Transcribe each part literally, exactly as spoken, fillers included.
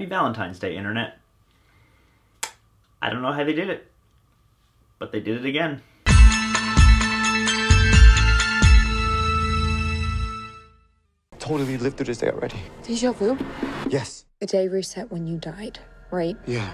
Happy Valentine's Day, Internet. I don't know how they did it, but they did it again. Totally lived through this day already. Deja vu? Yes. The day reset when you died, right? Yeah.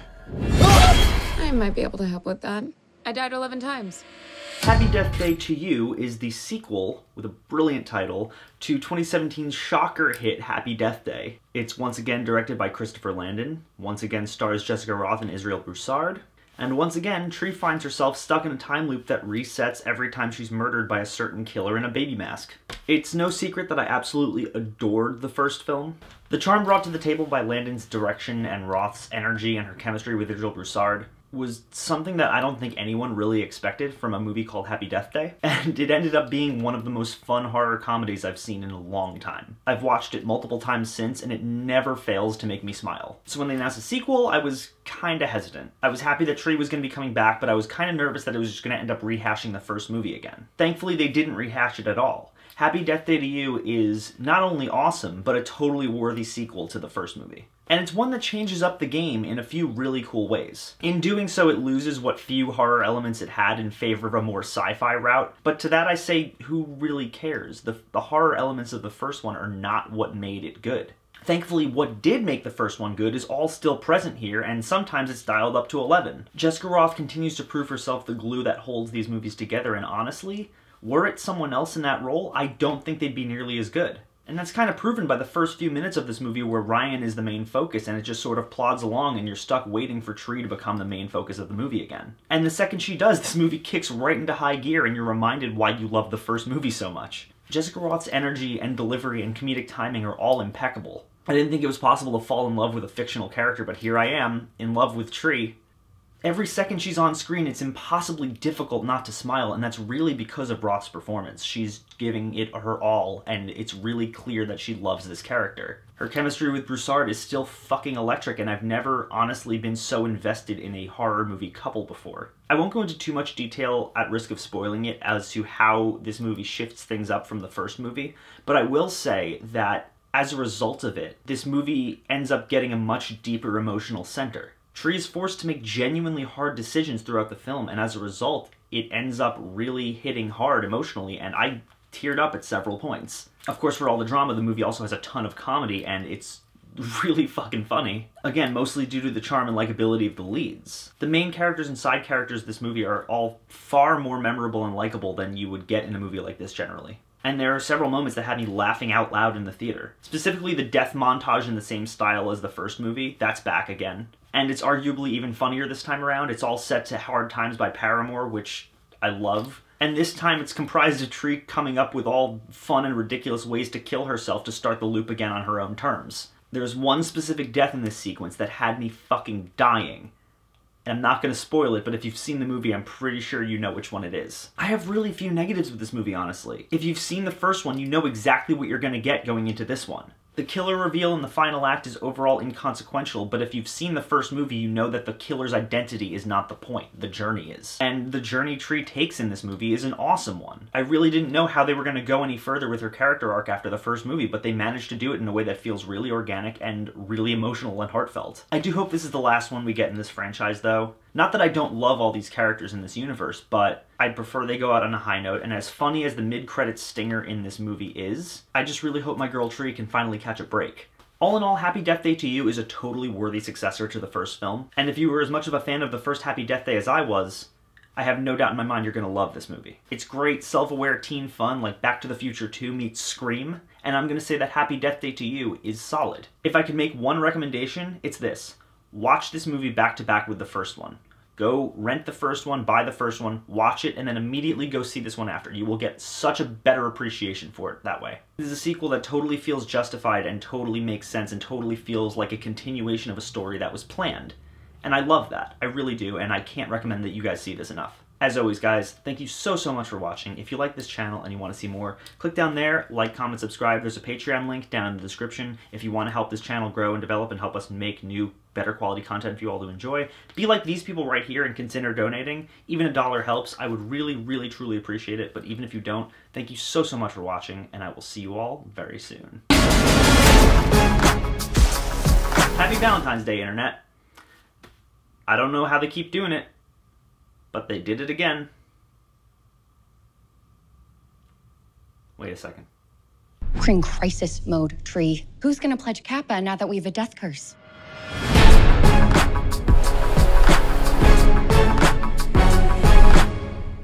I might be able to help with that. I died eleven times. Happy Death Day to You is the sequel, with a brilliant title, to twenty seventeen's shocker hit Happy Death Day. It's once again directed by Christopher Landon, once again stars Jessica Rothe and Israel Broussard, and once again, Tree finds herself stuck in a time loop that resets every time she's murdered by a certain killer in a baby mask. It's no secret that I absolutely adored the first film. The charm brought to the table by Landon's direction and Roth's energy and her chemistry with Israel Broussard was something that I don't think anyone really expected from a movie called Happy Death Day, and it ended up being one of the most fun horror comedies I've seen in a long time. I've watched it multiple times since, and it never fails to make me smile. So when they announced a sequel, I was kinda hesitant. I was happy that Tree was gonna be coming back, but I was kinda nervous that it was just gonna end up rehashing the first movie again. Thankfully, they didn't rehash it at all. Happy Death Day to You is not only awesome, but a totally worthy sequel to the first movie. And it's one that changes up the game in a few really cool ways. In doing so, it loses what few horror elements it had in favor of a more sci-fi route, but to that I say, who really cares? The, the horror elements of the first one are not what made it good. Thankfully, what did make the first one good is all still present here, and sometimes it's dialed up to eleven. Jessica Rothe continues to prove herself the glue that holds these movies together, and honestly, were it someone else in that role, I don't think they'd be nearly as good. And that's kind of proven by the first few minutes of this movie where Ryan is the main focus and it just sort of plods along and you're stuck waiting for Tree to become the main focus of the movie again. And the second she does, this movie kicks right into high gear and you're reminded why you love the first movie so much. Jessica Roth's energy and delivery and comedic timing are all impeccable. I didn't think it was possible to fall in love with a fictional character, but here I am, in love with Tree. Every second she's on screen, it's impossibly difficult not to smile, and that's really because of Roth's performance. She's giving it her all, and it's really clear that she loves this character. Her chemistry with Broussard is still fucking electric, and I've never honestly been so invested in a horror movie couple before. I won't go into too much detail at risk of spoiling it as to how this movie shifts things up from the first movie, but I will say that as a result of it, this movie ends up getting a much deeper emotional center. Tree is forced to make genuinely hard decisions throughout the film, and as a result, it ends up really hitting hard emotionally, and I teared up at several points. Of course, for all the drama, the movie also has a ton of comedy, and it's really fucking funny. Again, mostly due to the charm and likability of the leads. The main characters and side characters of this movie are all far more memorable and likable than you would get in a movie like this generally. And there are several moments that had me laughing out loud in the theater. Specifically the death montage in the same style as the first movie, that's back again. And it's arguably even funnier this time around. It's all set to Hard Times by Paramore, which I love. And this time it's comprised of Tree coming up with all fun and ridiculous ways to kill herself to start the loop again on her own terms. There's one specific death in this sequence that had me fucking dying. And I'm not going to spoil it, but if you've seen the movie, I'm pretty sure you know which one it is. I have really few negatives with this movie, honestly. If you've seen the first one, you know exactly what you're going to get going into this one. The killer reveal in the final act is overall inconsequential, but if you've seen the first movie, you know that the killer's identity is not the point, the journey is. And the journey Tree takes in this movie is an awesome one. I really didn't know how they were going to go any further with her character arc after the first movie, but they managed to do it in a way that feels really organic and really emotional and heartfelt. I do hope this is the last one we get in this franchise, though. Not that I don't love all these characters in this universe, but I'd prefer they go out on a high note, and as funny as the mid-credits stinger in this movie is, I just really hope my girl Tree can finally catch a break. All in all, Happy Death Day to You is a totally worthy successor to the first film, and if you were as much of a fan of the first Happy Death Day as I was, I have no doubt in my mind you're gonna love this movie. It's great, self-aware teen fun like Back to the Future two meets Scream, and I'm gonna say that Happy Death Day to You is solid. If I could make one recommendation, it's this. Watch this movie back-to-back with the first one. Go rent the first one, buy the first one, watch it, and then immediately go see this one after. You will get such a better appreciation for it that way. This is a sequel that totally feels justified and totally makes sense and totally feels like a continuation of a story that was planned. And I love that. I really do, and I can't recommend that you guys see this enough. As always, guys, thank you so, so much for watching. If you like this channel and you want to see more, click down there, like, comment, subscribe. There's a Patreon link down in the description if you want to help this channel grow and develop and help us make new, better quality content for you all to enjoy. Be like these people right here and consider donating. Even a dollar helps. I would really, really, truly appreciate it. But even if you don't, thank you so, so much for watching, and I will see you all very soon. Happy Valentine's Day, Internet. I don't know how they keep doing it, but they did it again. Wait a second. We're in crisis mode, Tree. Who's gonna pledge Kappa now that we have a death curse?